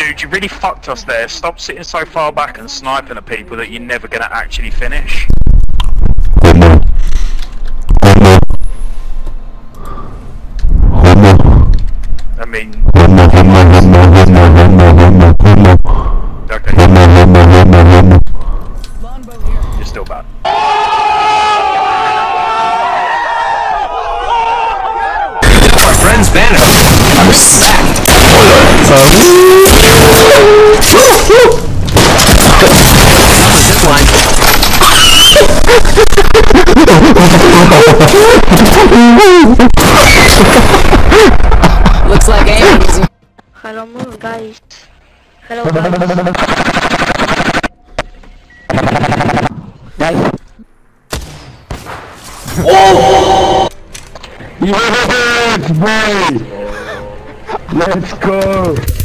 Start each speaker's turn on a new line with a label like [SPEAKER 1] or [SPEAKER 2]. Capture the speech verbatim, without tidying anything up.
[SPEAKER 1] dude, you really fucked us there. Stop sitting so far back and sniping at people that you're never gonna actually finish.
[SPEAKER 2] Homo. Homo. Homo.
[SPEAKER 1] I mean...
[SPEAKER 2] Homo, homo, homo, homo, homo, homo, homo.
[SPEAKER 1] Okay.
[SPEAKER 2] Homo, homo, homo, homo.
[SPEAKER 1] You're still bad.
[SPEAKER 3] Our friend's banner. I'm stacked. Zip line.
[SPEAKER 4] Looks like aim using.
[SPEAKER 5] Hello, moon guys. Hello, guys.
[SPEAKER 2] Guys. Oh! Yes, boy! Let's go!